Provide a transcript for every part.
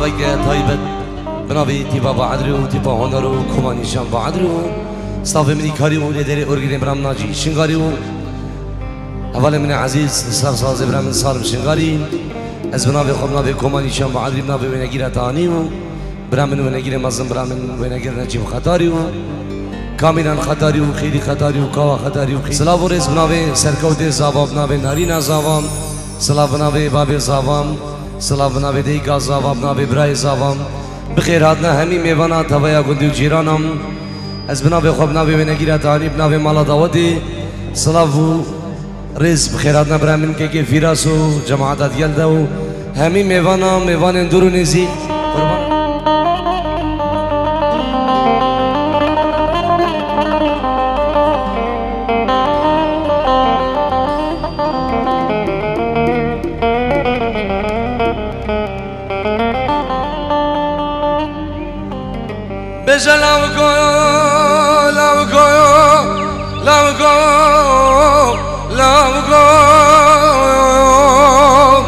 که طایبت بنابی تیبا با عدری و تیبا هنر و کمانیشان با عدری و صاف منی کاری و لیدر ارگین برام ناجی شنگاری و اول من عزیز سر ساز برام سالم شنگاری از بنابی خب نابی کمانیشان با عدری بنابی ونگیر تانی و برام من ونگیر مزم برام من ونگیر نجیم خطاری و کاملا خطاری و خیلی خطاری و کاوا خطاری و خیلی سلام و رز بنابی سرکوت زاباب بنابی نارینا زابام سلام بنابی بابی زابام سلام بنابی دیگا زابام بنابی برای زابام بخیر هاتنا همی میوانا توایا گندی و جیرانم از بنابی خوب بنابی ونگیر تانی بنابی مالا داودی سلام و رز بخیر هاتنا برای من که فیراس و جماعت یلده و همی میوانا میوان دور و نزی قربان بشه لام کویو لام کویو لام کویو لام کویو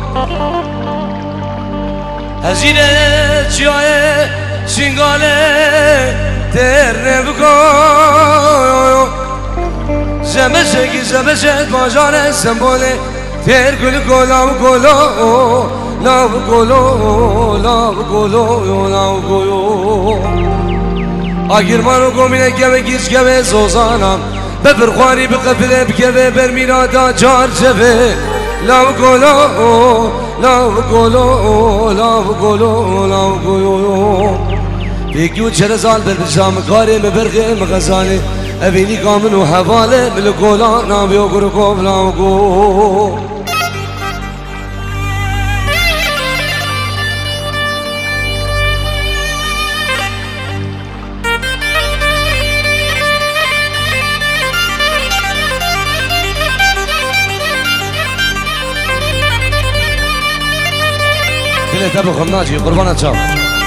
هزینه چیای شنگاله تر نبکویو زمشه زمشه باجانه سمبوله تر گل گلام گلو لام گلو لام گلو لام گلو آگرمانو گومینه گوه گیش گوه زوزانم بفرخوانی بقفله بگوه برمیرادا جار جوه لاو گلو لاو گلو لاو گلو لاو گلو بیگیو چرزال بربجام کاری مبرغه مغزانه اوینی کامن و حواله ملگولا ناویو گرگو لاو گو تبو خمناجي قربانة شام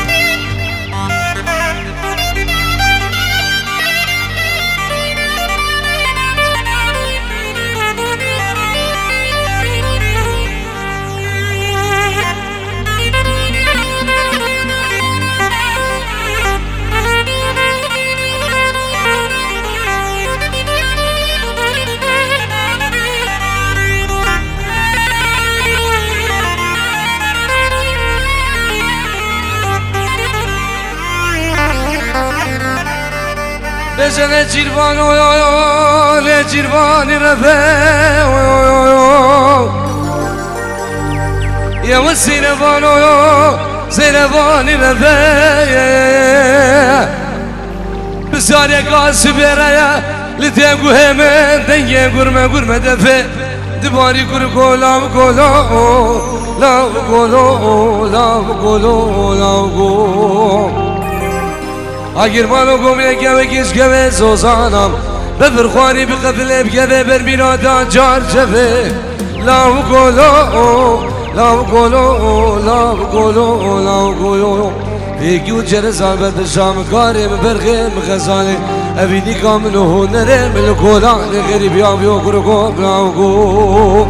بزنه جیروان نه جیروانی رفه یا و زیروانی رفه بسیار یکاس بیره لطیگو همه دنگه گرمه دفه دباری گرگو لاو گلو لاو گلو لاو گلو لاو گلو آگرمانو گومینه گوه گیش گوه زوزانم بفرخوانی بقفله بگوه برمیرادا جار جوه لاو گلو لاو گلو لاو گلو لاو گلو بیگیو جرزال بردشام کاری مبرغه مغزانه اوینی کامن و هنره ملکولان غریبی آبیو گرگو لاو گو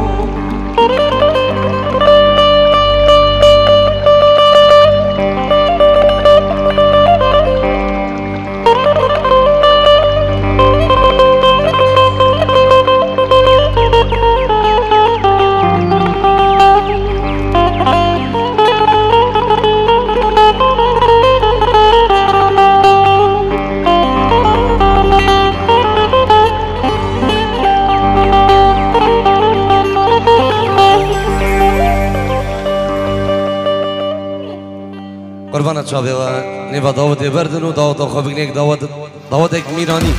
قربانة شابه و نوا دعوت بردن و دعوت خوابی نیک دعوت یک میرانی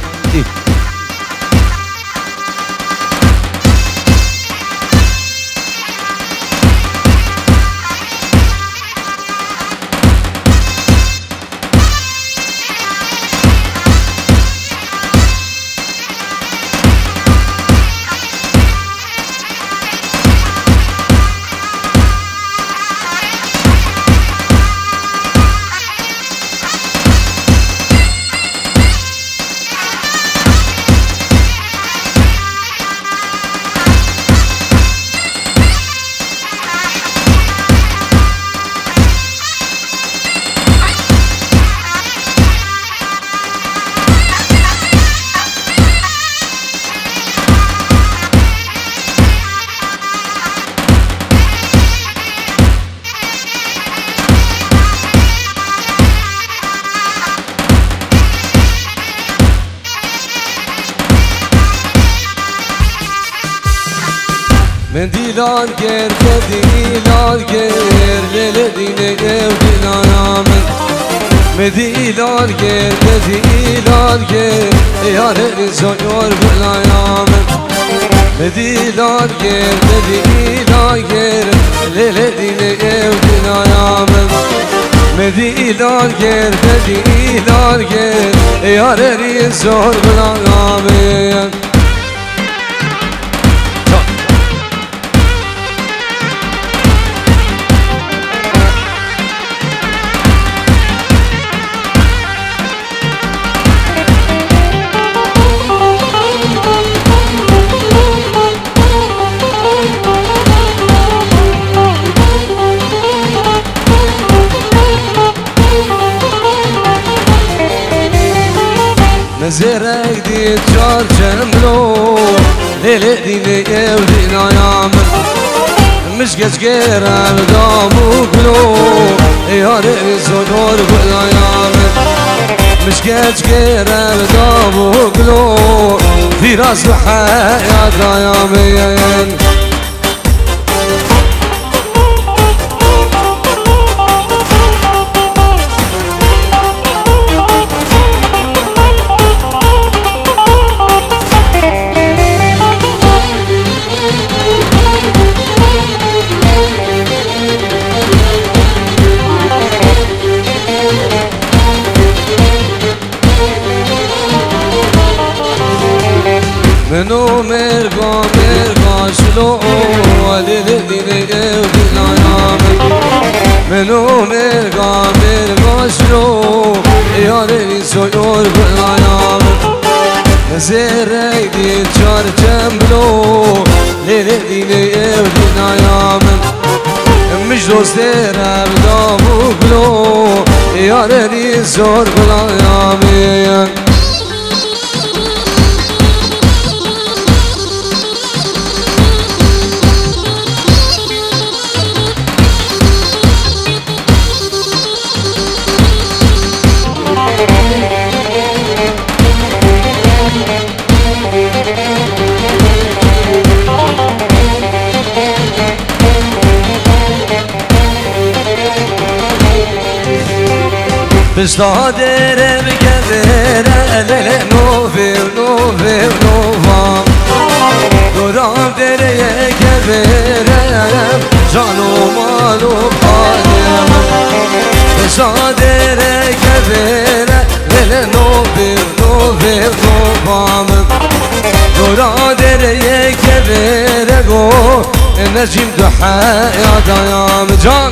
دیلان گر دیلان گر لیل دینه او دیلانام دیلان گر دیلان گر یار زیار بلایام دیلان گر دیلان گر لیل دینه او دیلانام دیلان گر دیلان گر یار زیار بلایام زرق دي جار جملو ليلة ديني ودينا يامن مش قشقيرة بدامو قلو يا ريني زنور بلا يامن مش قشقيرة بدامو قلو في راس الحياة يامين منو مرقا شلو لیل دینه او دیلانام منو مرقا شلو یار زیار بلایام زرق دی جار جملو لیل دینه او دیلانام مش دوست رب دامو گلو یار زیار بلایام بستادر بكبر ليل نوفي نوفام دورام دري كبر جانو مالو قادم بستادر كبر ليل نوفي نوفام دورام دري كبر جو نجيم دحاء يا دايام جان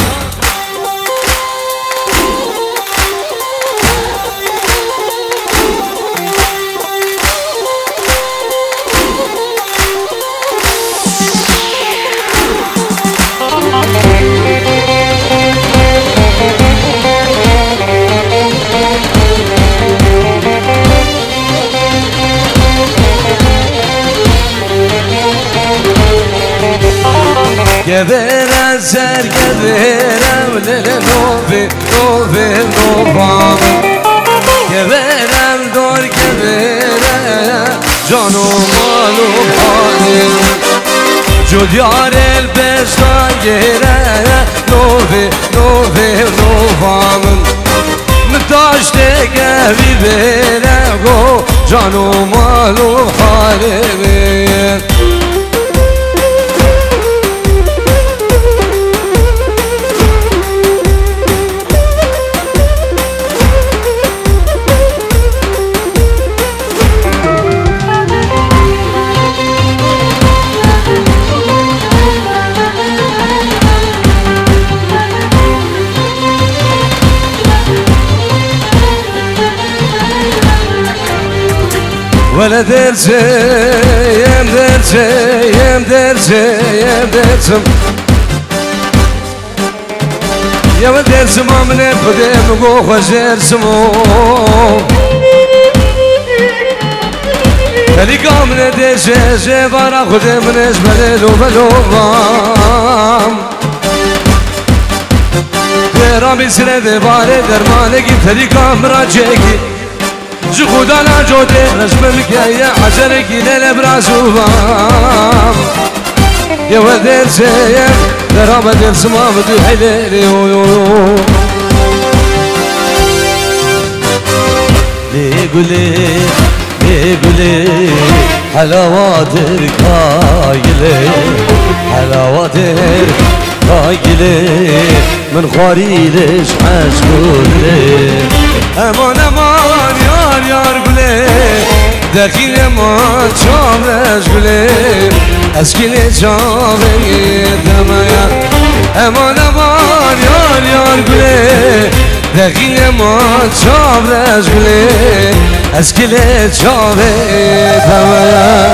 Geberem ser geberem lele novam Geberem dor geberem canım malum halim Cüdyar el beştan gere novam Mıtaş de gevi bere go canım malum halim ولا درسم يا ولد درسم من قدام جو خجرسمو اللي قام ندش جبارا قدام نش بلو رامي سند باره درمانه کی تری کامرا چکی جو خدا لا جوده رسم میگه حجر کی دل برازوام يا ودير جاية درابة دير زمان بدو حلالي ليه قولي حلاواتر كايلي حلاواتر كايلي من خواري ليش عشقولي امان امان یار یار گله دخیل امان چامرش گله از کل چامه دمایا امان امان یار یار گله دخیل امان چامرش گله از کل چامه دمایا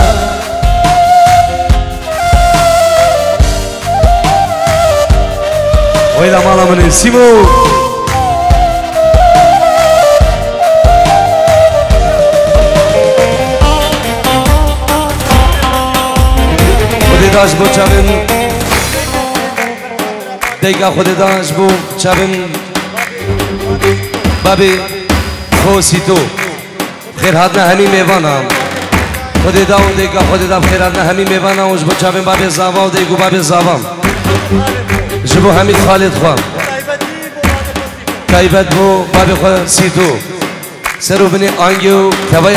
ويلا مالا من سيمو داش بو چابن دیگه خود داش بو چابن بابی خوسی تو خیر حد نه همی میوانم خود دا اون دیگه خود دا خیر حد نه همی میوانم وش بو چابن بابی زاوا و دیگو بابی زاوام جبو حمید خالد خوام کایبت بو بابی خود سی تو سرو بنی آنگیو تبای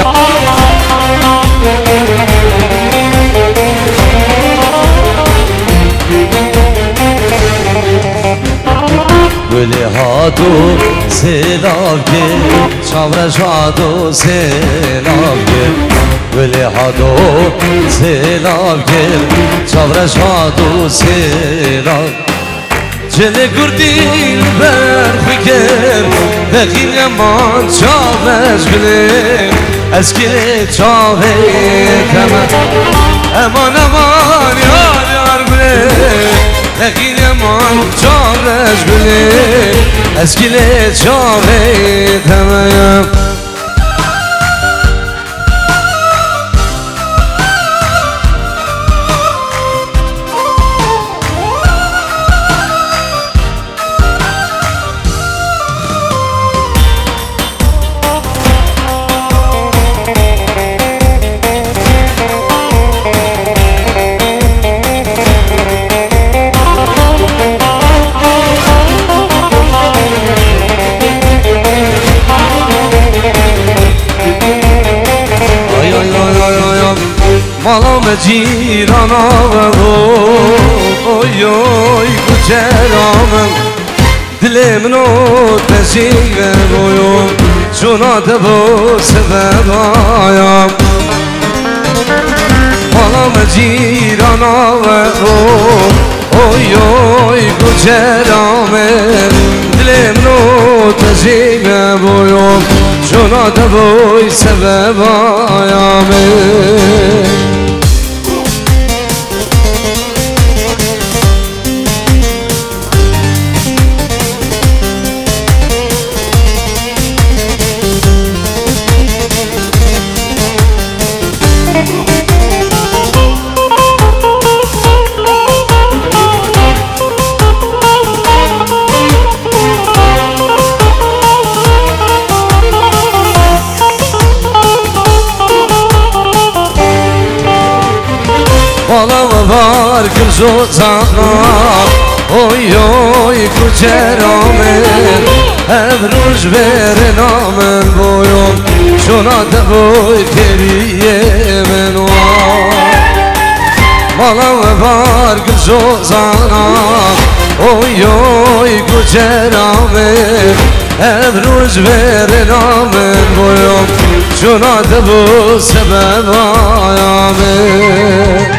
گلی هاتو سیلاب گل چاورش هاتو سیلاب گل گلی هاتو سیلاب گل چاورش هاتو سیلاب جل گردیل بر فکر دقیل امان چاورش گل از گل چاوه کمه امان امان یار یار گل دقیل امان چاورش گل از گل چاوه کمه مالام جیرانا و اوی اوی کچرامم دل منو تشیگه بویم جونات بو سببایم مالام جیرانا و اوی اوی کچرامم دل منو تشیگه بویم جونات بو سببایم Balama var göz ozana Oy oy kuceramen Ev ruj verin amen boyum Şuna da boy teriyemen var Balama var göz ozana Oy oy kuceramen Ev ruj verin amen boyum Şuna da bu sebep ayamen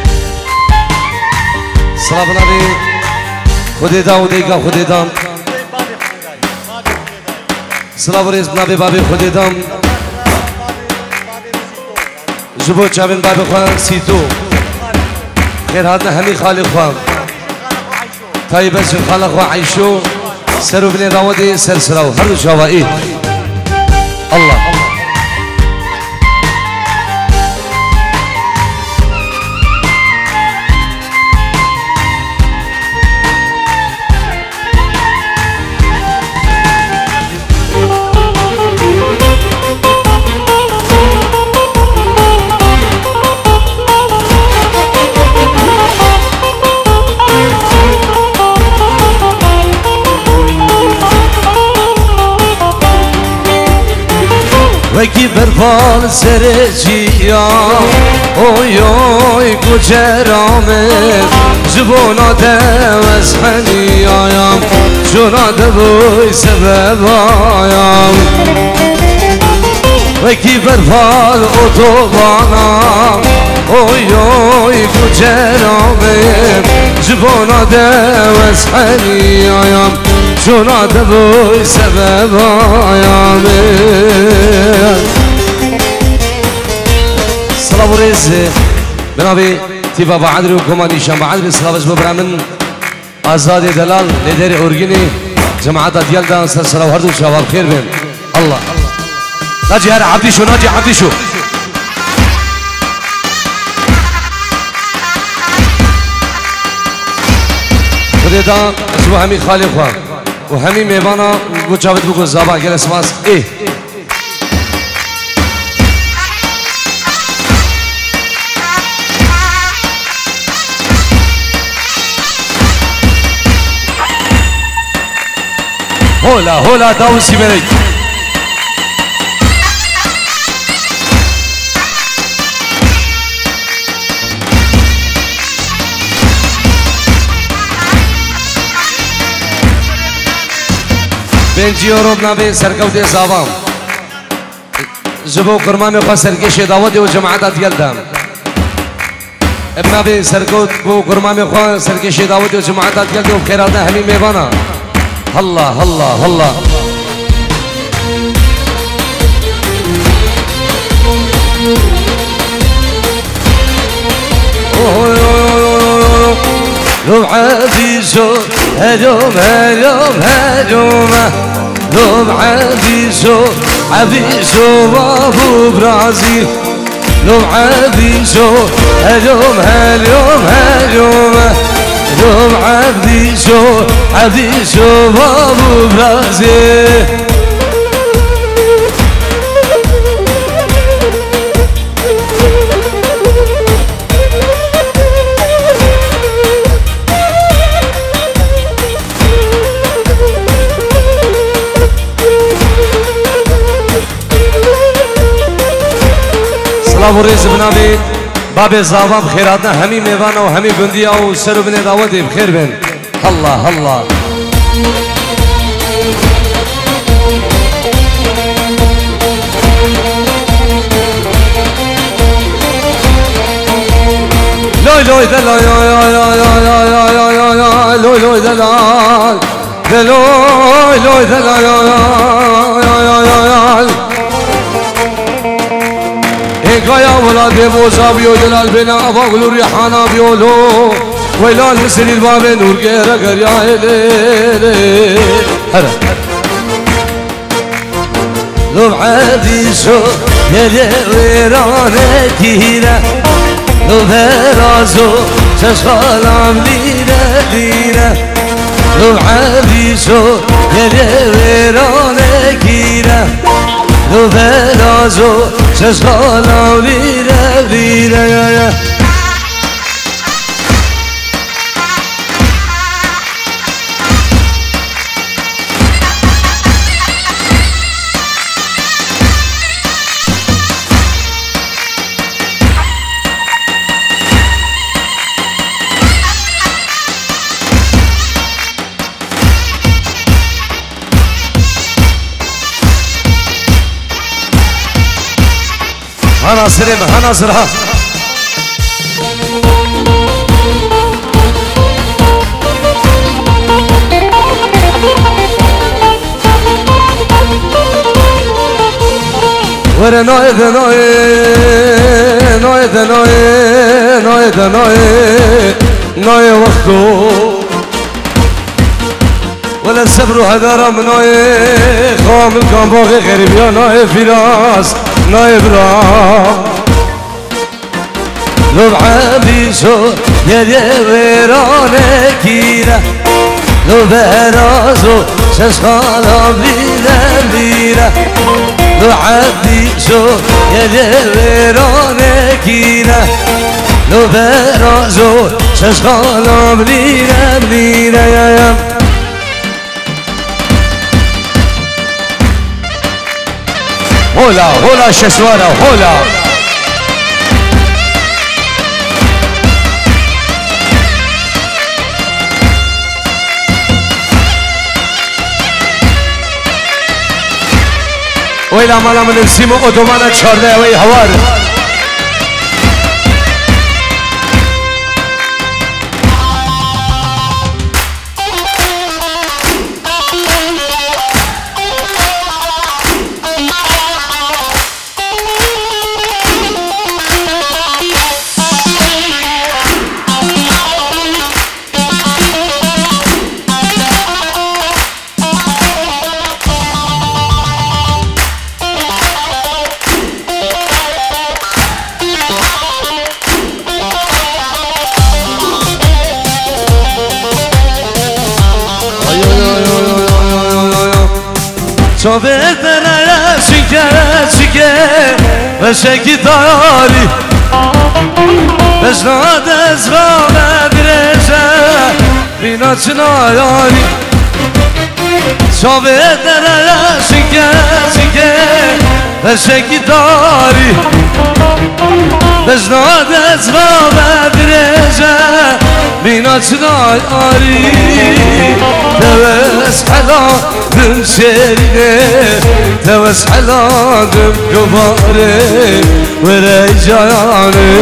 سلام نبی خودی دا و دیگه خودی دام سلام ریز نبی بابی خودی دام جبو چابین بابی خوان سیتو خیر هاتنا همی خالی خوان طیبه شن خالی خوان عیشو سرو بنی راودی سر سراو هر دو شوائید الله وکی برفال سرچیا اوی اوی کجرامت جبونا دوز حنیایم جونا دوی سبب آیم وکی برفال اتوبانم اوی اوی کجرامت جبونا دوز حنیایم جونا دوی سبب آیم سلام و ریز بنابی تی بابا عدری و کمانی شنبه عدری سلامش ببرمن آزاد دلال لیدر ارگینی جماعت دیال دان سر سلام هردو شباب خیر بین الله ناجی هر عبدی شو ناجی عبدی شو خودی دان شو همی خالی خواه و همی میوانا گو چاوت بگو زبا گل اسماس ای هولا هولا داوسی برید بنجی و روب نبی سرکوت زابام جبو کرمامی خواه سرکش داوتی و جماعتت گلدم ابن نبی سرکوت بو کرمامی خواه سرکش داوتی و جماعتت گلدم و خیرات همی میبانا الله الله الله لو عزيزو هلوم هلوم هلوم لو عزيزو عزيزو وابو برازيل لو عزيزو هلوم هلوم هلوم لو عزيزو عزيزو وابو برازيل سلام و ریز بنابید باب زاوام خیراتنا همی میوانا و همی گندیا و سر بنی داوتی بخیر بین الله الله لوی لوی دلال لوی لوی دلال لوی لوی دلال هيكايا ولاد بوزا بيو دلال بنا افاقلو ريحانا بيولو ويلال مسري الباب نور غير غير يا ليلي هلا لو عادي شو يا ويرانه كيرا لو برازو تشغلام ليرا ليرا لو عادي شو يا ويرانه كيرا لو برازو تشغلام ليرا ليرا يا هنا سريم هنا زرها ورا نوي نوي نوي نوي نوي نوي نوي وقتو ولا الصبر هذا رمناي خام الكامباغي غريب يا ناي فراس ناي برا لو بعبي شو يا ويرانه كيرا لو برازو ششخالا بليرا بليرا لو عبي شو يا ويرانه كيرا لو برازو ششخالا بليرا بليرا يا هولا هولا شسوارا هولا ویلا مالا من سیمو اتوبان 14 وی هوار تو بهتره چیکه بشه گیتاری بشناد از راه برشه بینا چنایاری تو بهتره چیکه بشه گیتاری بشناد از راه برشه بینا چنایاری توس حلالم شرينه توس حلالم قباره ورجاني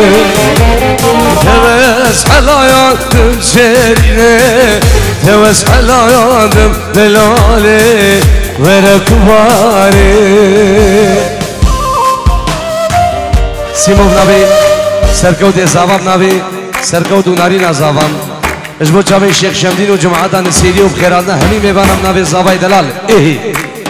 توس حلالم شرينه توس حلالم دلالي وركباري سيمو نبي سركوت زاوام نبي سركوت نارينا زاوام اش بو چاوی شیخ شمدین و جماعتان نسیری و بخیرالنا همی میبانم ناوی زاوای دلال ایهی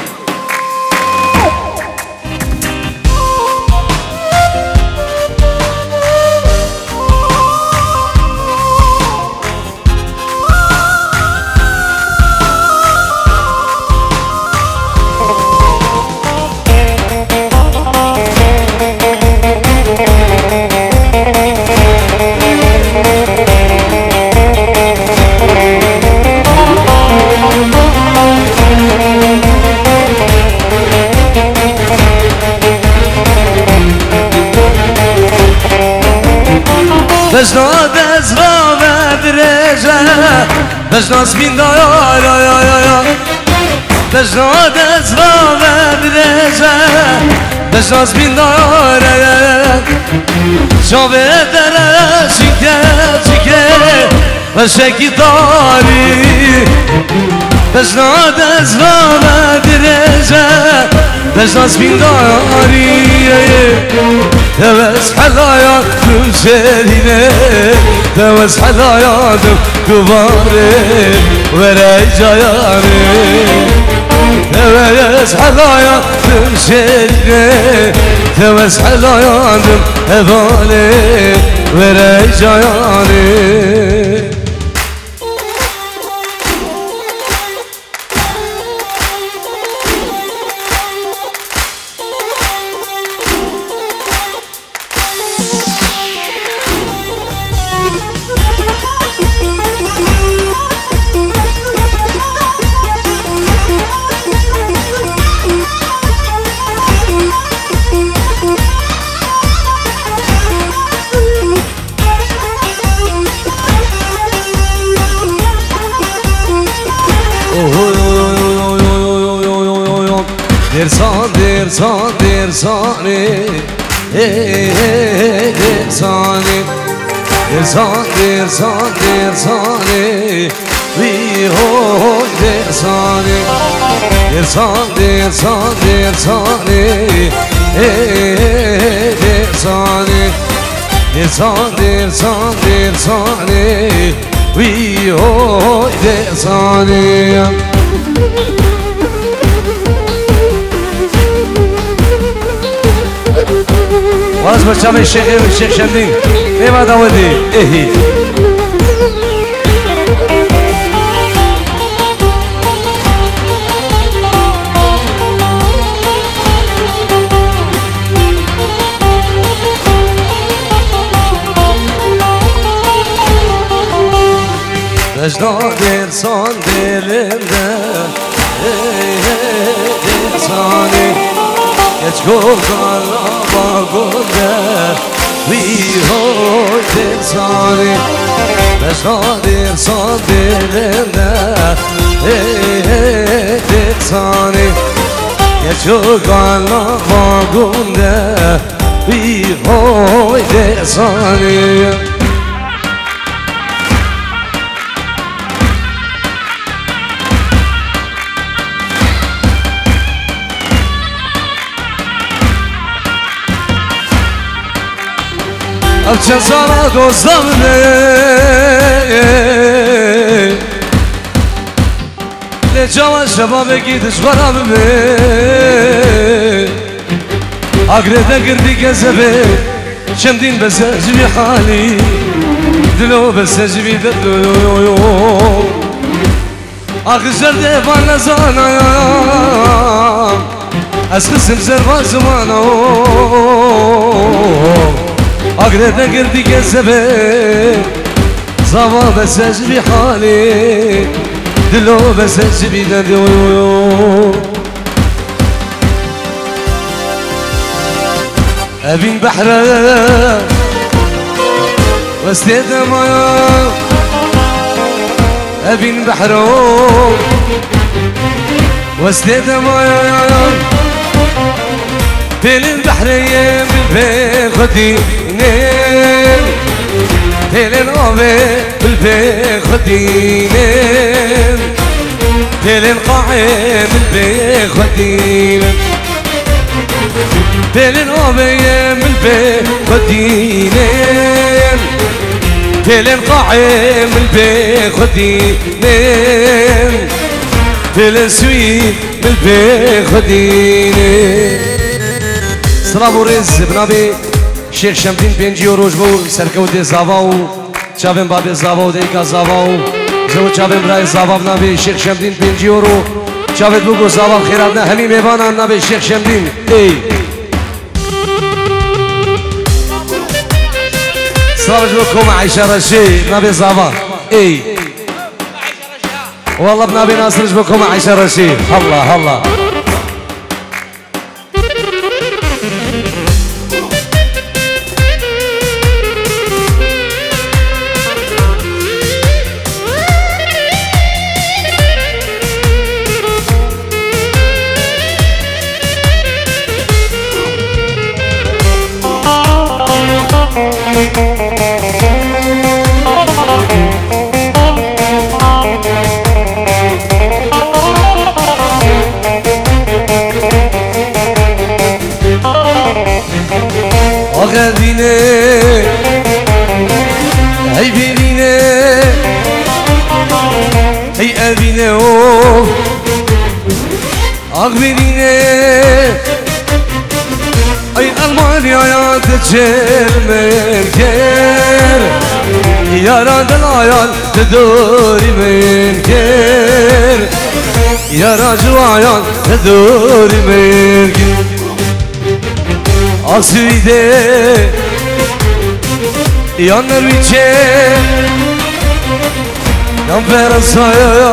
بجناد از را بدرجه بجناز بین دایا بجناد از را بدرجه بجناز بین دایا شاوه دره چیکه و شکی داری بجناد از را بدرجه بجناز بین داری توس حلاياتم شرينه توس حلاياتم كباري ورجاياني توس حلاياتم شرينه توس حلاياتم هبالي ورجاياني درساني درساني وي هو درساني درساني درساني وي هو درساني خلاص بچه به شیخ شمدین نیما داودی ایهی Vecda dersan dilimde Dersani چوکالا با گنده ویهای دلسانی بشادر سان دلنده دلسانی یه چوکالا با گنده ویهای دلسانی چه سالا دوستم نه جوان شبابگی دشوارم اگرده گردی گزبه چندین بسجبی حالی دلو بسجبی دلو اخزر دیوان نزانم از قسم زربان زمانم اگرده گردی گزبه زوا بسجبی حالی دلو بسجبی دلو ابين بحره واستيد مايا ابين بحره واستيد مايا بين البحرية بالبيخدينين بين الغابة بالبيخدينين بين القاعة بالبيخدينين بين الغابة بالبيخدينين بين القاعة بالبيخدينين بين السويد بالبيخدينين سلام و رز بنابه شیخ شمدین 5 روز بو سرکوت زاواو چاوم باب زاواو دیگا زاواو زو چاوم برای زاواو نبی شیخ شمدین 5 رو چاوت بگو زاواو خیرات نه همین میوانم نبی شیخ شمدین ای سلام بکم عایشه رشی نبی زاوا ای والله بنبی ناصرش بکم عایشه رشی الله الله آقا بینه ای بینه ای ابینه آقا بینه ای المانیا یاد چرمن کر یارا دلایان تدوری من کر یارا جوایان تدوری من کر آسویده یا نرویچه یا فرانسه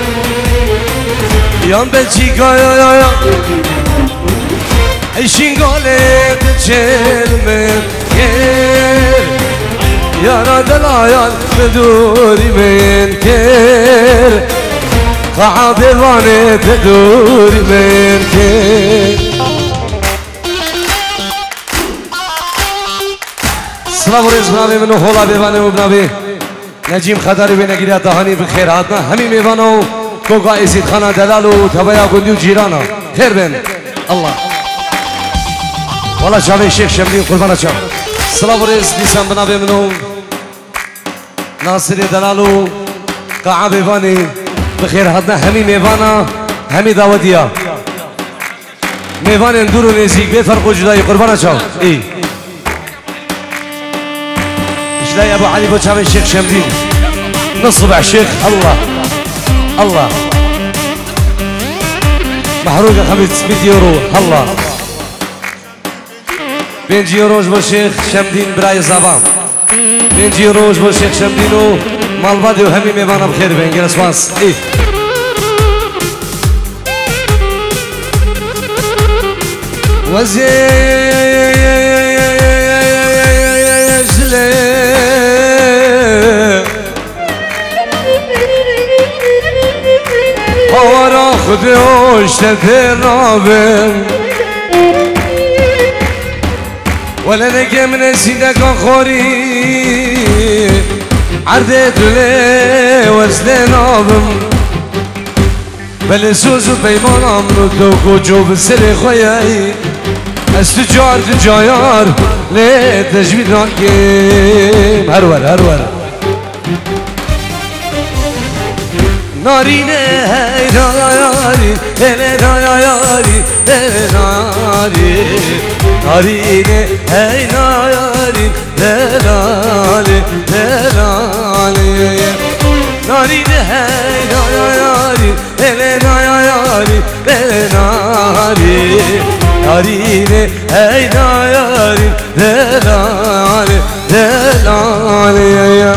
یا بلژیکا یا شینگاله چلمن گر یارا دلایان بدوری من کر قعده وانه بدوری من کر سلام و رز بنابه منو خولا بیوانه و بنابه نجیم خداری به نگیره دهانی بخیر حتما همین میوانه و کوگا ایسید خانه دلال و تبایا گندی و جیرانه خیر بین الله والا شاوه شیخ شمدین قربانه چاو سلام و رز دیسان بنابه منو ناصر دلال و قاعه بیوانه بخیر حتما همین میوانه همین داودیا میوانه اندور و نزیک به فرق و جدایی قربانه چاو ای لا ابو علي بوشام الشيخ شمدين نصب على الشيخ الله الله محروقه 500 يورو الله 5 يورو بالشيخ شمدين براي زبام 5 يورو بالشيخ شمدينو مال بادي وهمي ميبانا بخير بين جلس واس ايه هوارا خودش تفرابم ولا نجي من سيدك خوري عردت لي وزلنابم بل سوز پیمانم رو تو کجا به سر خویایی از تجار تجایار لی تجوید راکیم هرور نارینه هی نایاری هی نایاری هی ناری نارینه هی نایاری دلالی دلالی نارینه هی نایاری هی نایاری هی ناری نارینه هی نایاری دلالی دلالی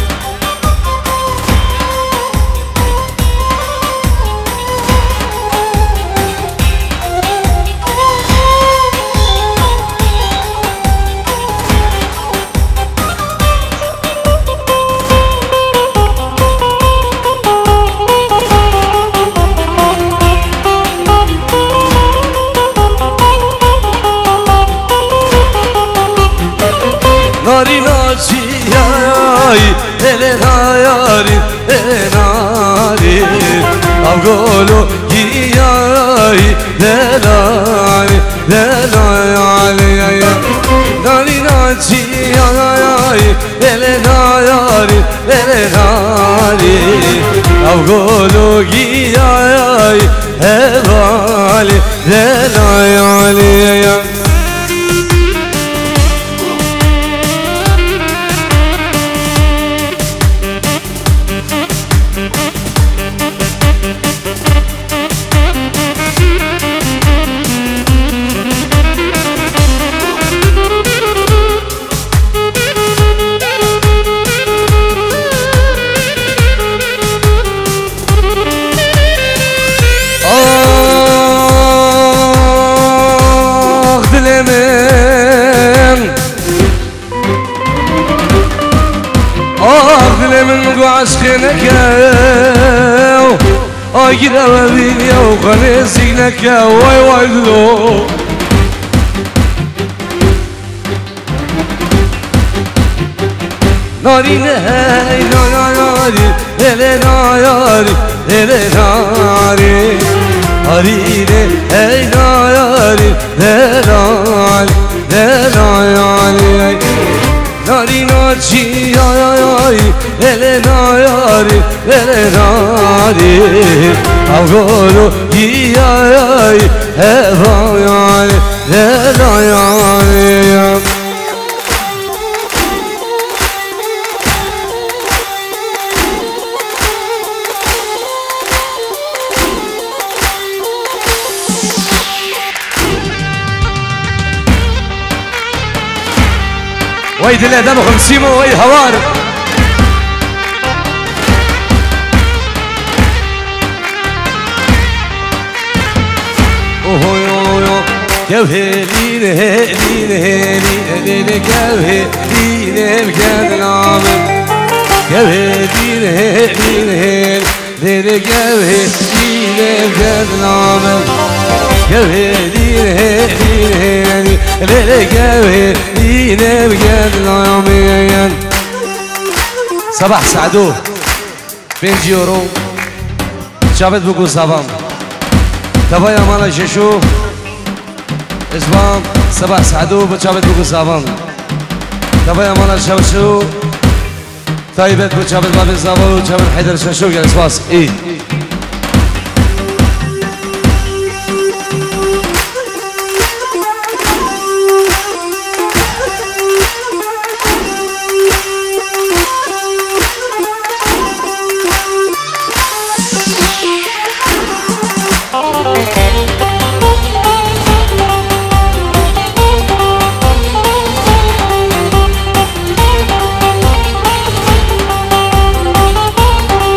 قولوا ياي دلالي دلالي ناري ناتي ياي دلالي دلالي قولوا ياي هبالي دلالي عشقنك اجرا وبيني وخلصينك واي واي دلو ناري نهاي ناري هلي ناري هلي ناري ناري نهاي ناري هلي ناري ناري ناري ياي هلي ناري هلي ناري أقولوا ياي هباي هلاي ويد الله دمه خمسيمه ويد هوار اوه يو يو كوهلين هلين هلين كوهلين بكاد العامل كوهلين هلين هلين كوهلين بكاد العامل كوهلين هلين هلين كوهلين بكاد العامل صباح سعدو 5 يورو شابت بكو صبام تبايا مالا ششو اسبام صباح سعدو بشابت بكو صبام تبايا مالا شوشو طيبت بشابت بابي صبام وشابت حيدر ششو قال اسواس ايه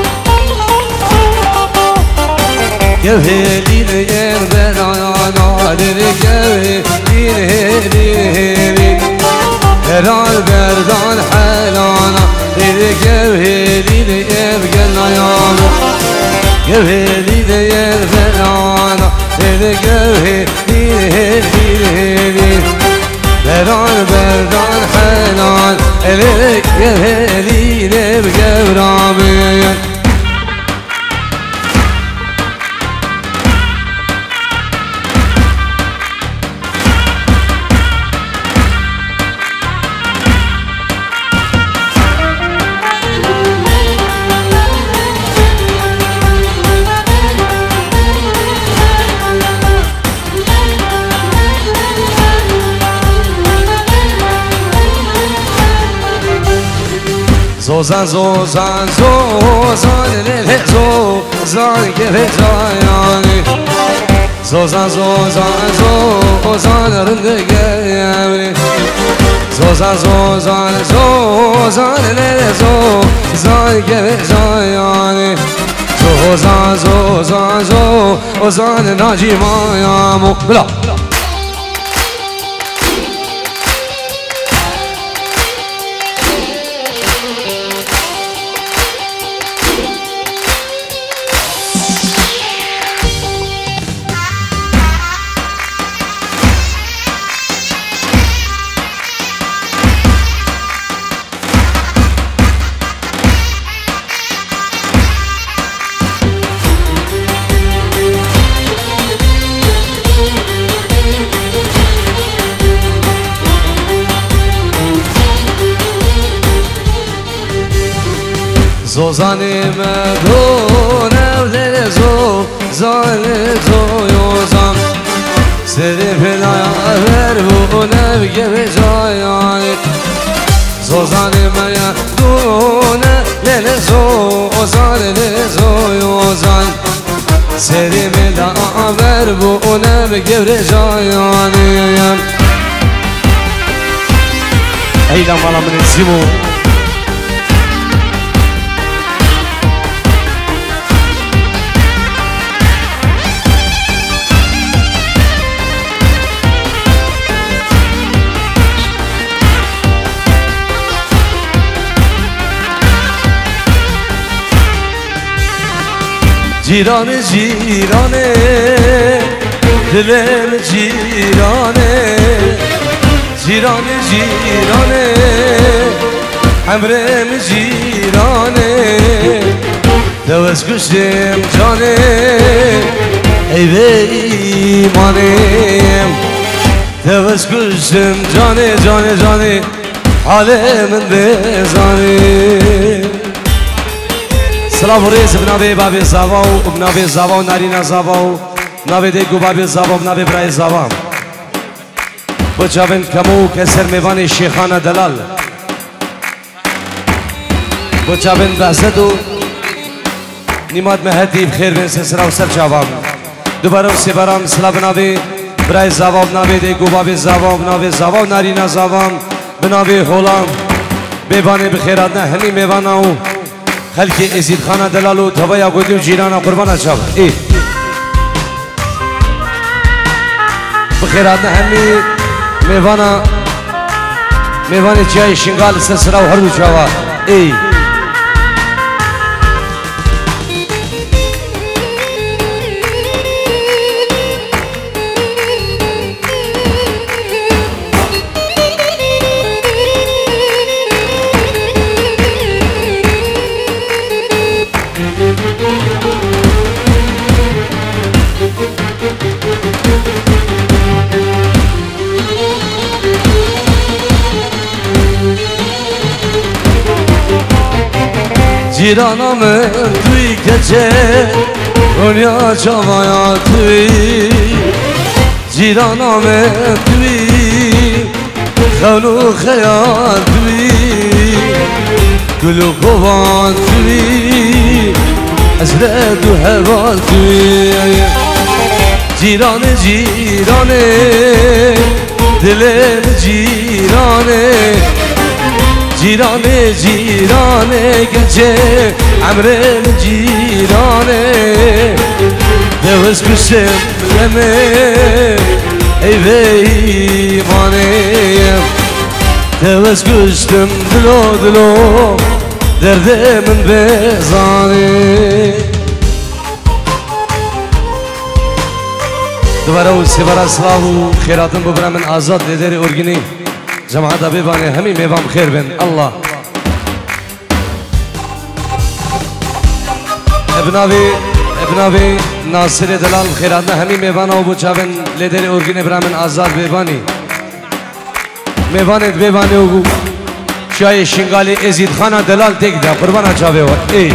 كوهلين يربنا دلگوه دین هرال بردان حلانا دلگوه دین ابگل نیامو گوه دین ابگلانا دلگوه دین هرال بردان حلان دلگوه دین ابگل رامین زوزان زوزان زوزان لله زوزان كيف جاياني زوزان زوزان زوزان رندقيامي زوزان زوزان زوزان لله زوزان كيف جاياني زوزان زوزان زوزان ناجي مايامو بلا زوزاني مدون أولي زوزان زوزان سيدي فينا يغربون بجيب جاياني زوزاني مدون أولي زوزان زوزان سيدي فينا يغربون بجيب جاياني أيضا مالا من السيمو جیرانه جیرانه دلم جیرانه جیرانه جیرانه عمرم جیرانه دوست کشم جانه ای بیمانم دوست کشم جانه جانه جانه حالم بزانه سلام ریز بنابه بابی زاوا و بنابه زاوا و نارینا زاوا و بنابه دیگو بابی زاوا و بنابه برای زاوا بجاون کمو کسر میوان شیخانه دلال بجاون بحثد و نیمات مهدی بخیر بین سسرا و سر جوام دوباره و سیبرام سلام بنابه برای زاوا و بنابه دیگو بابی زاوا و بنابه زاوا و نارینا زاوا بنابه هولام بیوانه بخیرات نه همی میوانه و خلقی ازید خانه دلالو تبایا گودی و جیرانا قربان شب ای بخیرات نه همی میوان چای شنگال سسرا و هر دو چاوا ای جیرانم توی گچه دنیا چاوایا توی جیرانم توی خلو خیال توی گلو قوان توی ازرد و حوال توی جیرانه جیرانه دلم جیرانه جیرانه جیرانه گنجه عمرم جیرانه دوست کشم لمه ای بیمانیم دوز گشتم دلو دلو درد من بزانی دوباره و سیبارا سلاو و خیراتم ببرم من آزاد لیدر ارگینی جماعت ببانه همین میوام خیر بین الله ابناوی ناصر دلال خیراتنا همین میوانه و بچاون لیدر ارگینی برام من آزاد ببانی میوانت ببانه و شای شنگالی ازید خانه دلال تک ده قربان چاوه و ای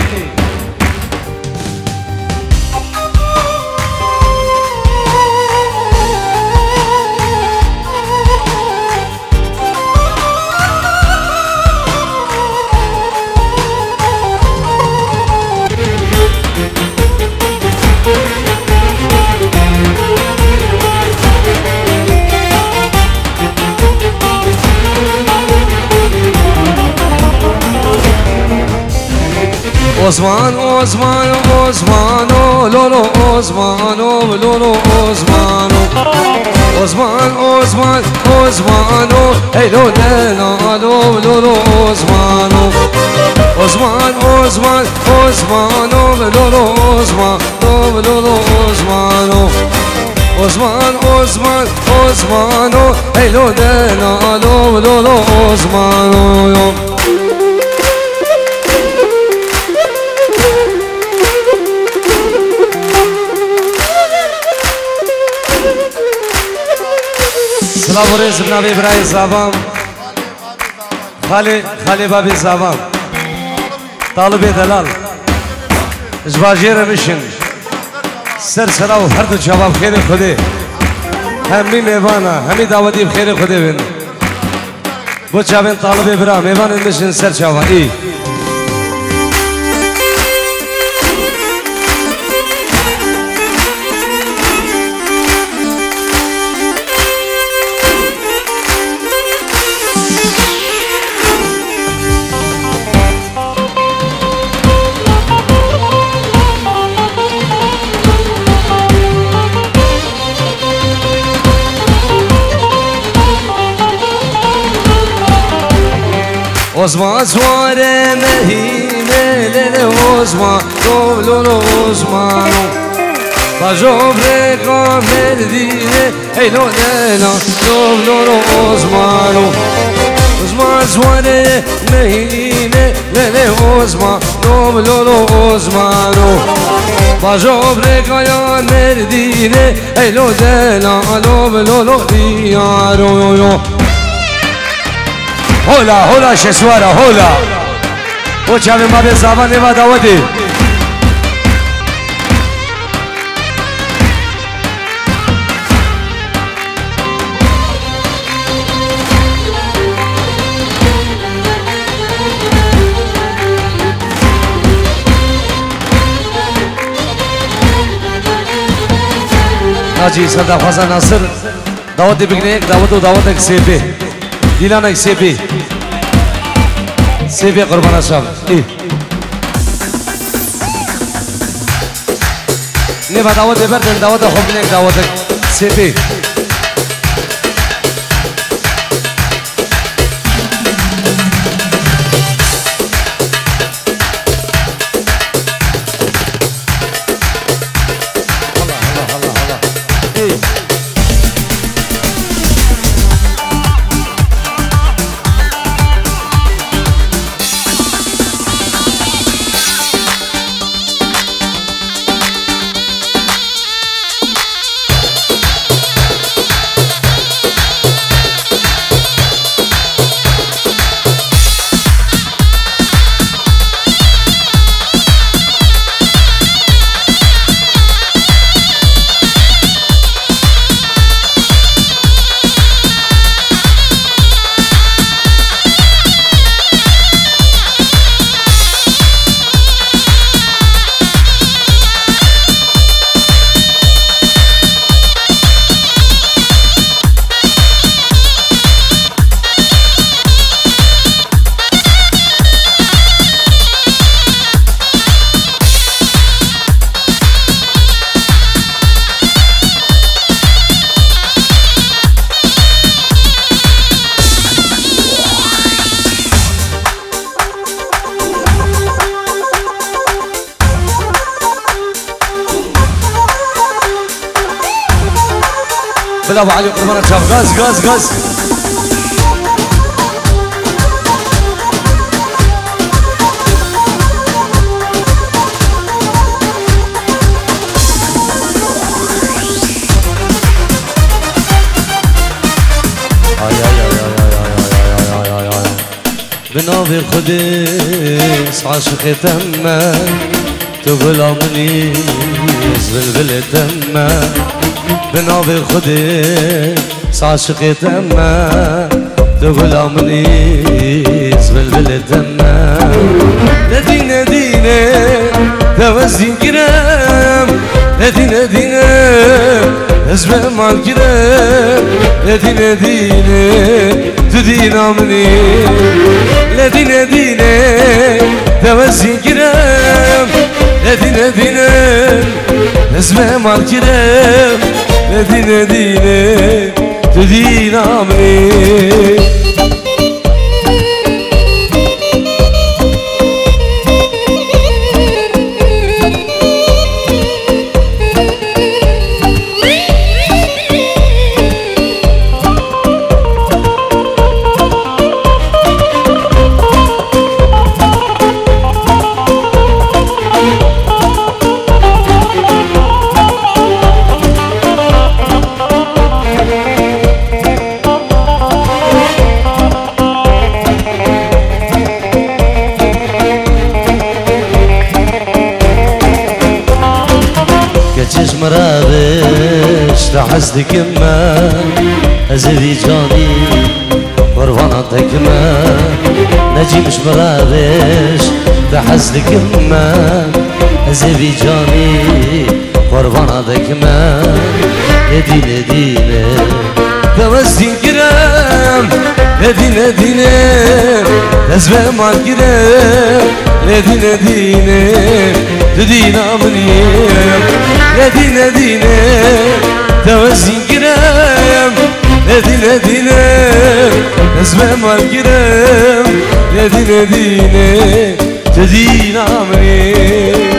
Osman, Osman, Osmano, Lolo, Osmano, Lolo, Osmano, Osman, Osman, Osmano, hey, Lolo, Lolo, Osmano, Osman, Osman, Osmano, Lolo, Osmano, Lolo, Osmano, Osman, Osman, Osmano, hey, Lolo, Lolo, Osmano. سلام ورز بنابی برای زبان خالی بابی زبان طالب دلال جواجیر میشن سر سرا و هر دو جواب خیر خودی همی میوانا همی دعوتی بخیر خودی بین بو چاوین طالب برا میوان اندشن سر چاوا ای Osman suare mehine lele Osman lolo Osman Bajobre kamerdine hey lo lena lolo Osman Osman suare mehine lele Osman lolo Osman Bajobre kamerdine hey lo lena lolo diaro هولا هولا شسوارا هولا و چاوی ما به زبان نوا داودی ناجی سردا خوزا ناصر داودی بگنه داود اک سیپی دیلانک سیپی سیپی قربان صاحب نه با دعوت بردن دعوت خوب نیک دعوت سیپی بلا ابو علي قربان شاف غاز غاز غاز بنابي خدس عاشق تمه تقول امني بلبل تمه بنابي خدس عاشق تمه تقول امني بلبل تمه ندينا دينا توزين كرام ندينا دينا اسمع مع الكرام ندينا دينا تدينا مني لدينا دينا توزين كرام لدينا دينا اسمع مع الكرام لدينا دينا تدينا مني مرابش تحسدك ما أزدي جاني قربانتك ما نجي مش مرابش تحسدك ما أزدي جاني قربانتك ما ندينا دينا توزين كرام ندينا دينا تسبح مع الكرام ندينا دينا تدينا مني ندينا دينا توزين كرام ندينا دينا تسبح مع الكرام ندينا دينا تدينا مني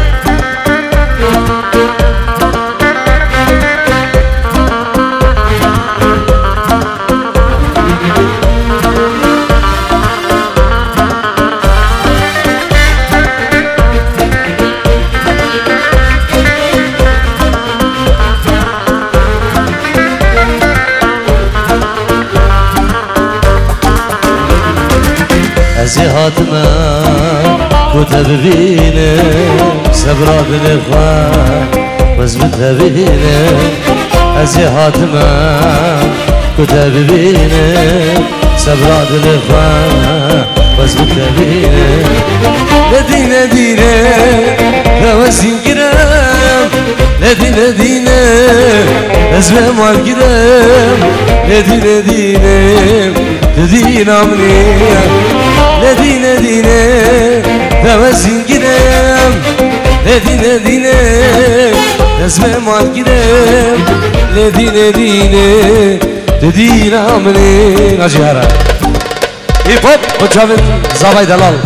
زهات ما كتب بينا سبرا بالإخوان وزمتها بينا زهات ما كتب بينا سبرا بالإخوان وزمتها بينا لدينا دينا توزين كرام لدينا دينا اسمع مع الكرام لدينا دينا تدينا مني لدينا دينا توزين كرام لدينا دينا اسمع مع الكرام لدينا دينا تدينا مني ناجيارا هيب هوب وجافن زاباي دلال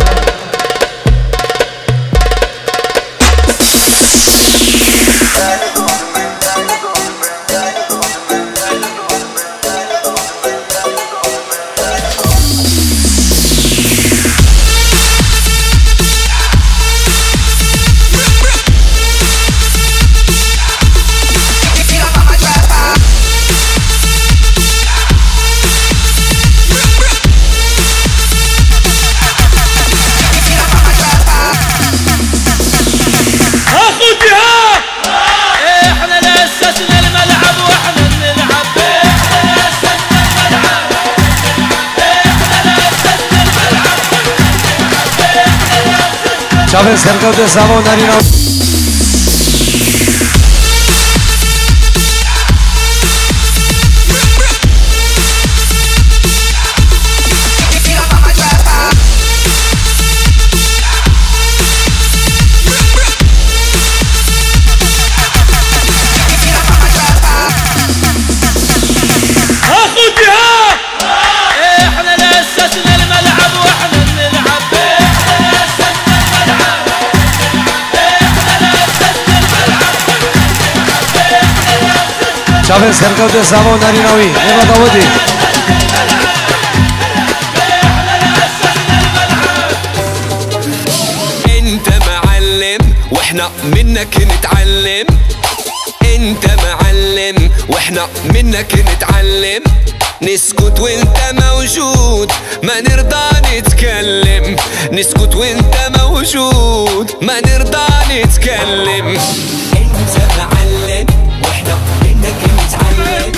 شافن سرکو ده سامون دارینو شافن سرقود سامون ناريناوي نبا داودي انت معلم واحنا منك نتعلم، انت معلم واحنا منك نتعلم، نسكت وانت موجود ما نرضى نتكلم، نسكت وانت موجود ما نرضى نتكلم. انت معلم واحنا منك نتعلم.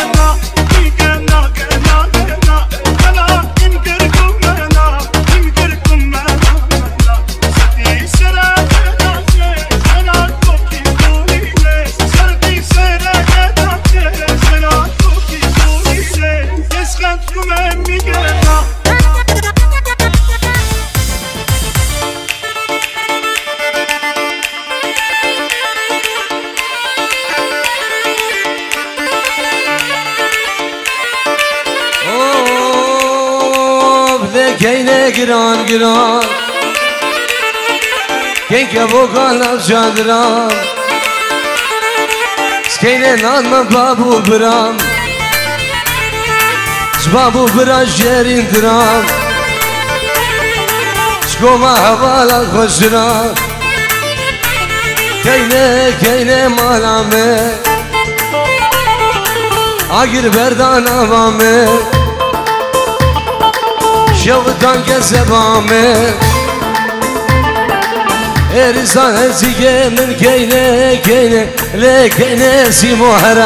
كينه جران جران كين كبو قال جادرام سكينه نان من بابو برام شبابو برا جيرين درام شكو ما حوالا خشرام كينه مالامه آگیر بردان آوامه شوطان که زبامه ارزان هزیگه من کینه لکینه سی محرم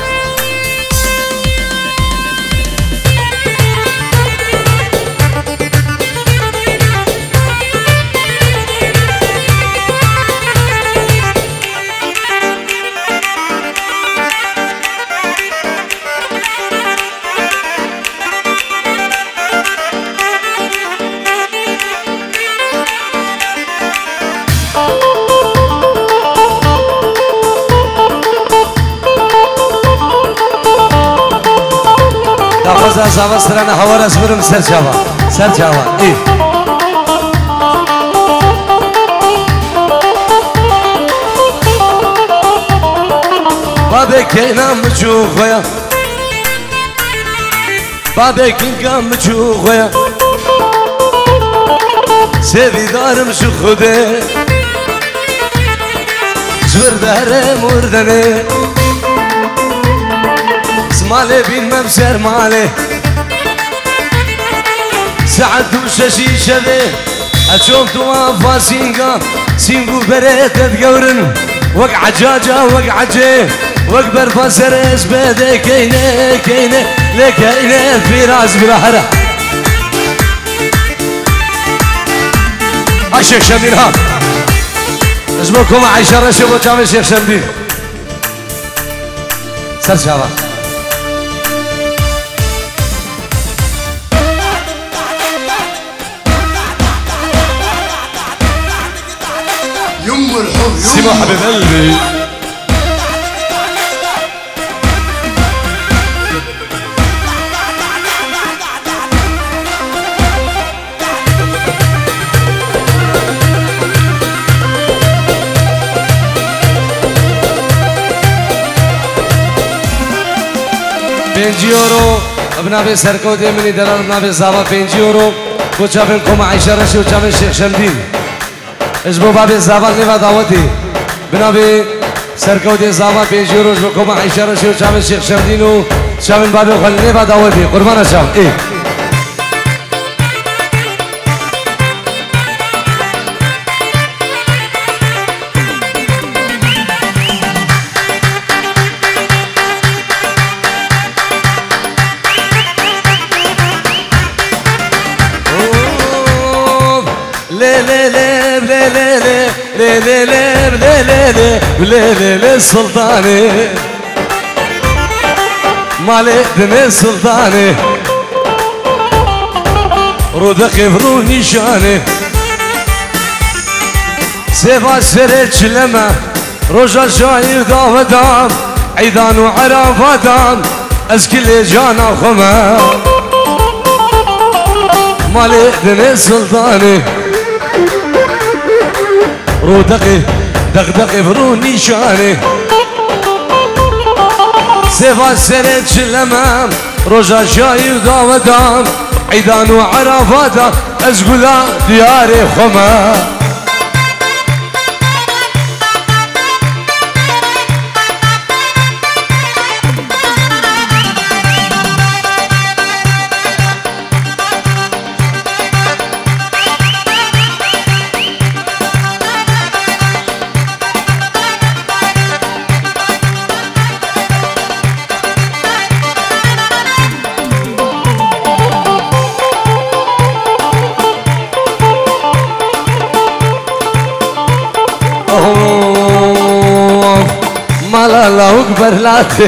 زاوا سرانه هوا راس برم سر جاوا ای بابا کینم مچوخیا بابا کینم مچوخیا سویدارم شو خوده زورداره مردنه ماله بين مبسر ماله سعد وششي شبه اشوف توافا سينقا سينقو بريت تقورن وقع جاجا وقع جي وقبر فسر اسبده كينه لكينه في راس بالحرة الشيخ شمدين ها اسمكم عشرة شبو جامع الشيخ شمدين سر شابا سيما حبيب قلبي €5 ابنا سرکو دی منی درار ابنا زاوا €5 کوچا کم عائشة رشی و چاوین شیخ شمدین اجبو باب زاوا نوا دعوتی بنابی سرکوت زاوا €5 اجبو کم عائشة رشی و چاوین شیخ شمدین و چاوین باب خل نوا دعوتی قربان شام ای ليلي السلطاني مالي دني السلطاني رودق فرو نشاني سيفا سرت شلمة رجا شاير داودام عيدان وعرافاتام اسكل جانا خما مالي دني السلطاني رودقي دغدغ فرو نشاني سيفا سرت شلمام رجا جاي وداودام عيدان وعرفاتا أزقلا دياري خما مالا الله اكبر لاته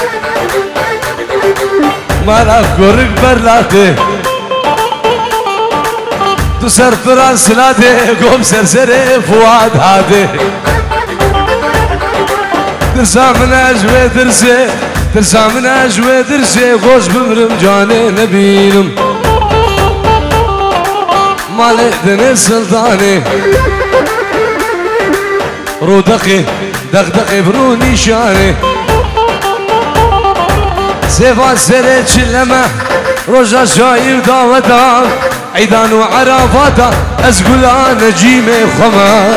مالا اكبر لاته تو سر فرانس لاته قوم سرسري فؤاد هاده ترسا من اجوي درسي ترسا من اجوي درسي غوش بمرم جاني نبينم مالي دني سلطاني رودقي دغدغي برو نشاني سيفا سرت شلمه رجا جاي وداوتا عيدان وعرفاتا أزقلا نجيمي خما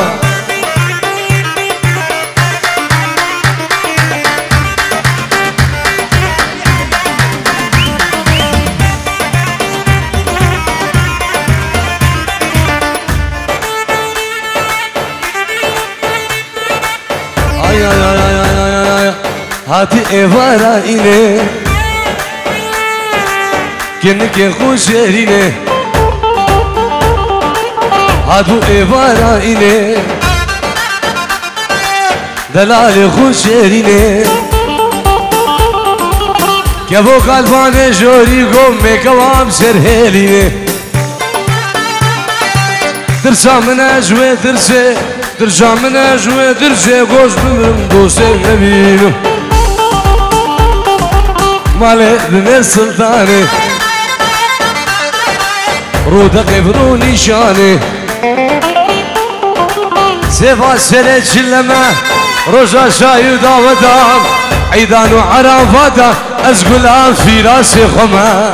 هاتي ايوارا إني كنك خوشيريني هاتو ايوارا إني دلال خوشيريني كيفو قلباني جوري قومي كوام سرهيليني ترسا من اجوي ترسي ترجع من اجوي ترسي غوش بمرم دوسي نبينو مالي دني سلطاني رودقي برو نشاني سيفا سرت شلمه رجا شاي وداودام عيدان وعرفاتا أزقلا في راسي خما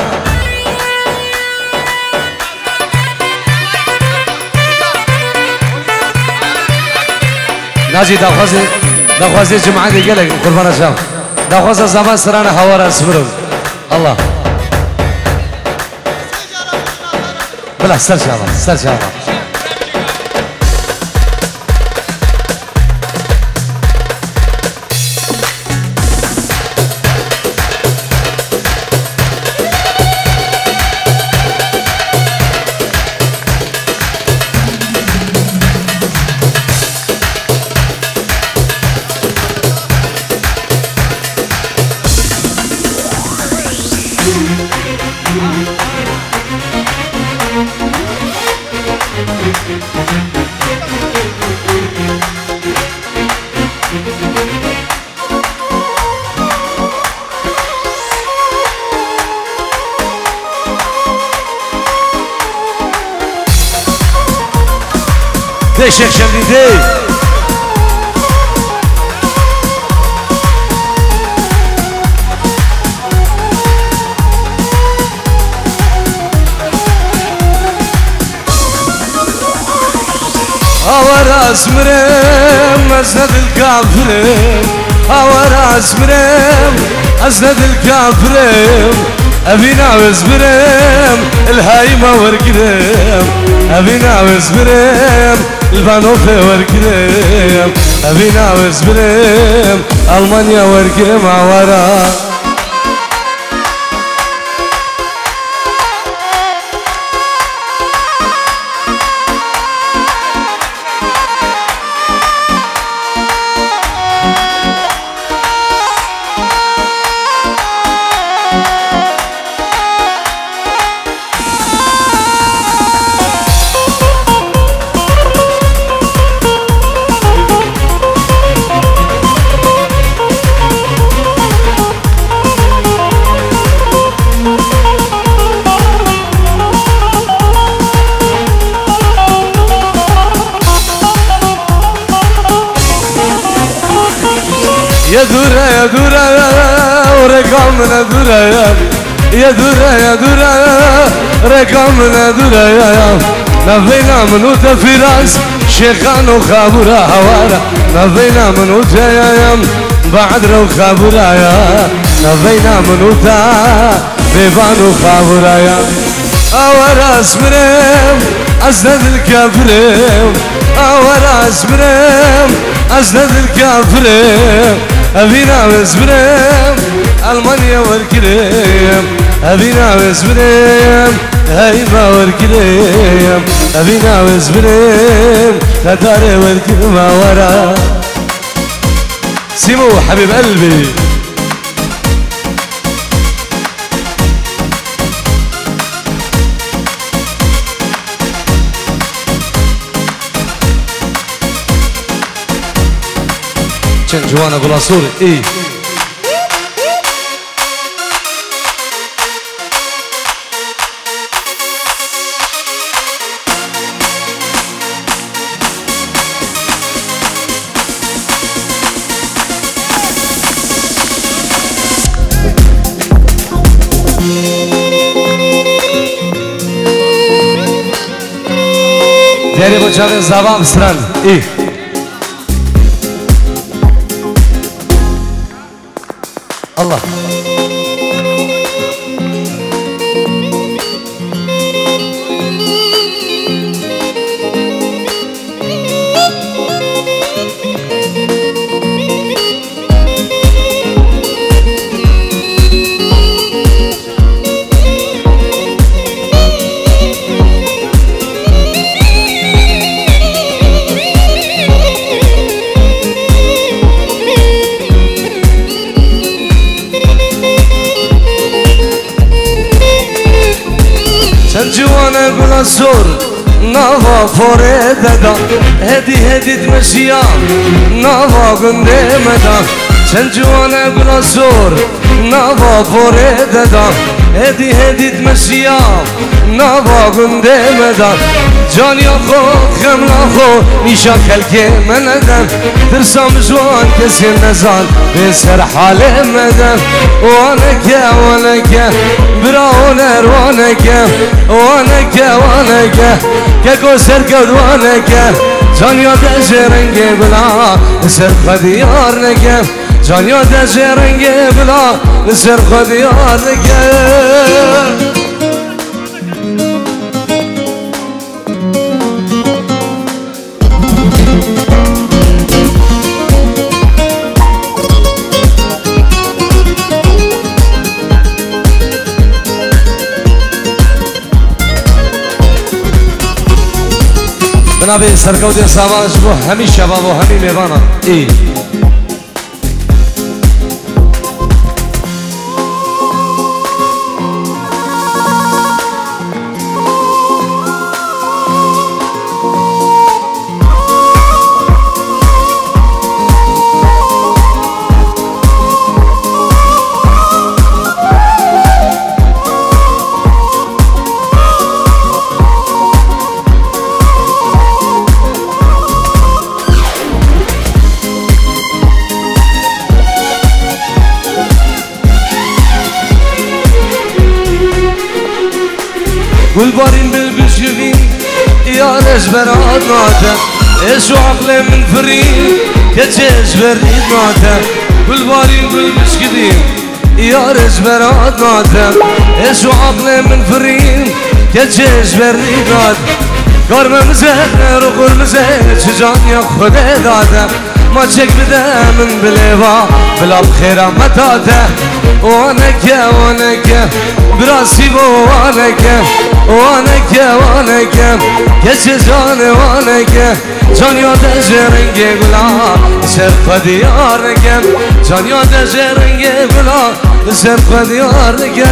ناجي داخوازي جمعاني قلق قربان الشام داخوازي زمان سرانا حوارا سبرم الله بلا سر شابا دي شيخ شمدي راس مريم أسند الكافرين راس مريم أسند الكافرين أبينا وزبريم الهايمة ورقريم أبينا وزبريم البانوفي ورقريم أبينا وزبريم ألمانيا ورقريم عوارا يا دورة رقمنا دوره يا دوره يا دوره رقمنا دوره يا نفينا منو تفراس شيخان وخابورا هوارا نفينا منو يا بعد رو خابورا يا نفينا منو بيبان وخابورا يا أوراس مريم أزدد الكافرين أوراس مريم أزدد الكافرين أبينا وزبريم ألمانيا والكريم أبينا وزبريم هايبا والكريم أبينا وزبريم تتاري والكريم ورا سيمو حبيب قلبي جوانا قلاصوري ايه داري بوچاقين زبان سران ايه الله جوانا قلاصور نافا فوريدا هدي تمشيا نافا قندي مدا جوانا قلاصور نافا فوريدا هدي تمشيا نافا قندي مدا جاني اخو خملا اخو نيشا كالكي من ادم ترسم جوان كسي نزان بسر حالي مدم وانك براونر وانك كاكو سركد وانك جانيو دجرنگي بلا سر خديار نك جانيو دجرنگي بلا سر خديار نك جناب سرکوت سواج بو همین شباب و همین میوانا ای والبارين بالبشفين يا رجبرات ناتا ايش عقلي من فرين كتش بريد ناتا والبارين بالبشفين يا رجبرات ناتا ايش عقلي من فرين كتش بريد ناتا قرم مزهر وقر مزهر شجان يا خدي داتا ما تشك بدا من بليفا بلا بخيرة متاتا وانك براسي بو وانك كش جاني وانك جان يا دجرنگي بلا سر ديارك جان يا دجرنگي بلا سر ديارك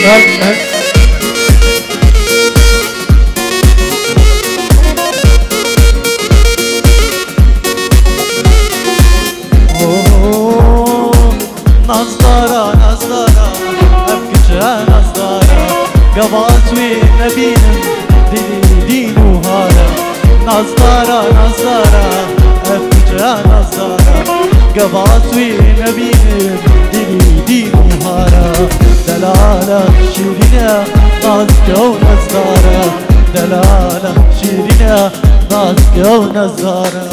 نظارة نظارة أبكتها نظارة قبات وين نبينم ديني دين وهارة نظارة نظارة أبكتها نظارة قبات وين نبينم ديني دين وهارة دلالة شيرينة نازكة ونظارة دلالة شيرينة نازكة ونظارة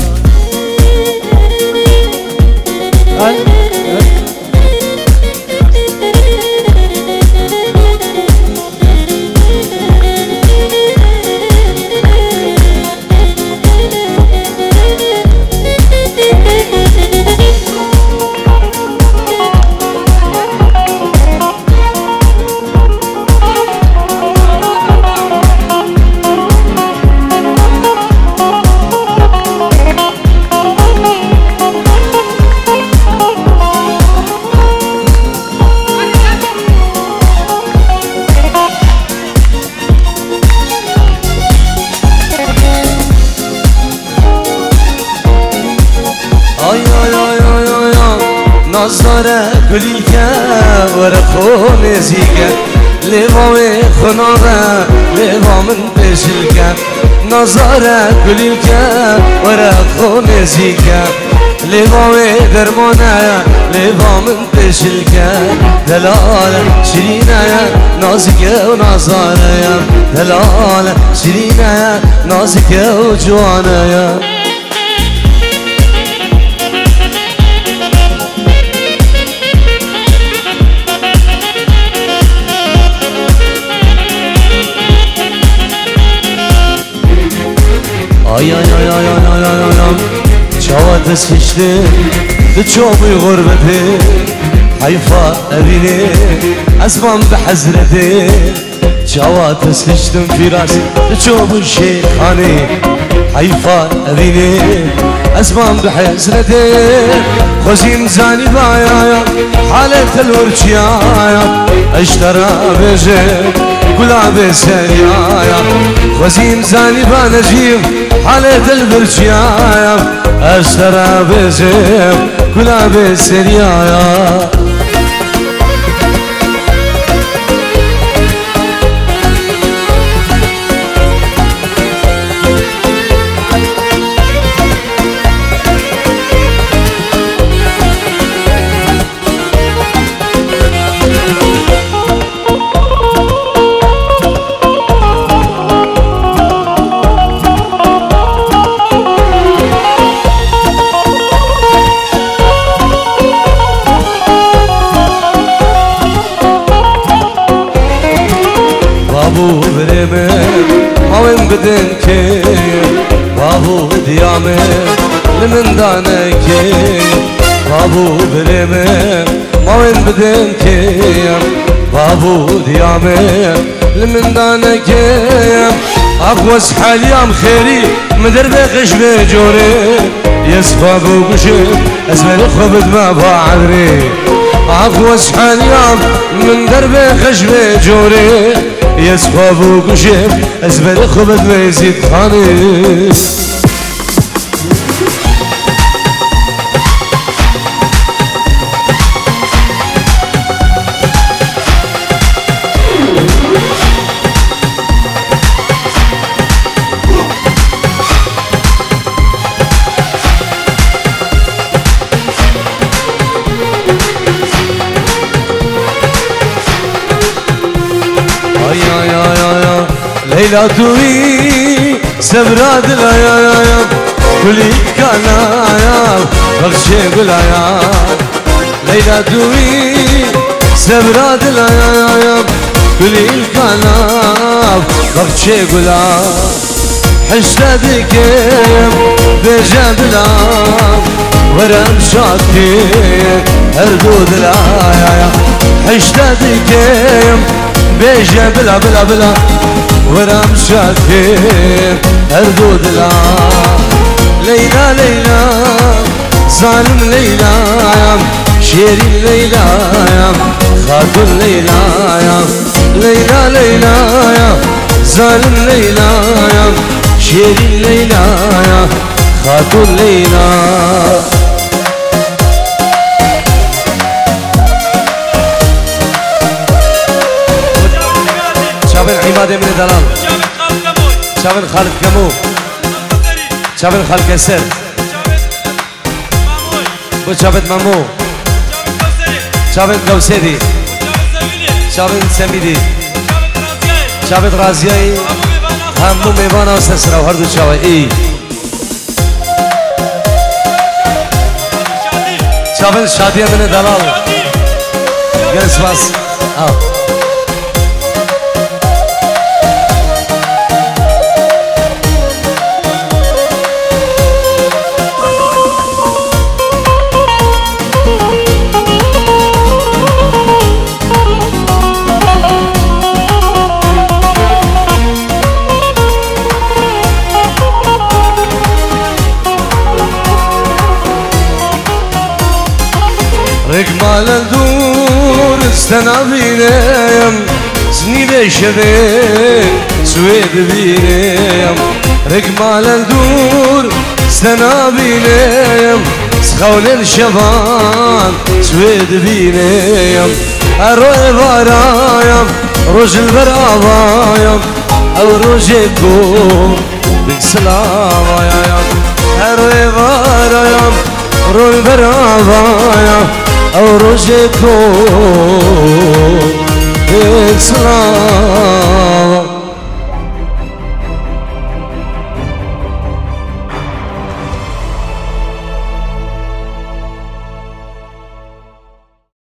نظاره گلیکه ورخو نزیکه لیوامه خناره لیوامن بشلکه نظاره گلیکه ورخو نزیکه لیوامه درمانه لیوامن بشلکه دلاله شیرینه نازکه و نظاره دلاله شیرینه نازکه و جوانه آی آی آی آی آی آی آی آی چاوت سشته ده چوبی غربته حیفا ابینه ازمان به حضرته چاوت سشتم فراسی ده چوبی شیخانه حیفا ابینه ازمان به حضرته خوزیم زانی بایا حالت الورچیایا اشترا بجه گلاب سریایا خوزیم زانی با نجیب حالت البرچیایا اشترا بجه گلاب سریایا بابو برمه ماوین بدن که بابو دیامه لمن دانه که بابو برمه ماوین بدن که بابو دیامه لمن دانه که اقوس حاليام خيري مدر بخش بجوري يسخاف وقشم اسمر خبد ما بعذري اقوس حاليام من درب خش بجوري يسخاف وقشم اسمر خبد ما يزيد خاني ليلى توي سبراد العيال كلي كنايا بخشي بالعيال ليلى توي سبراد العيال كلي كنايا بخشي بالعيال حشتك بجنب العام ورم شاكي هردود العيال حشتك بجنب بلا بلا بلا ورم شاكي هردود لا ليلى ليلى ظالم ليلى شيرين ليلى خاتون ليلى ظالم ليلايا شيرين ليلايا خاتون ليلى شابن عماد من دلال شابن خالد كمو شابن خالد كسر بو شابن مامو شابن كوسيدي شابن سميدي شابن رازياي همو ميوانا وسسرا وهردو شاوي اي شابن شادية من دلال جلس باس رقمال الدور استنابينيم سنيدي شبين سويد بينيم رقمال الدور استنابينيم سخول الشبان سويد بينيم الروي بارايم روج البرابايم او روجيكم بكسلاوايم الروي بارايم روي برابايم او روجكم بسلام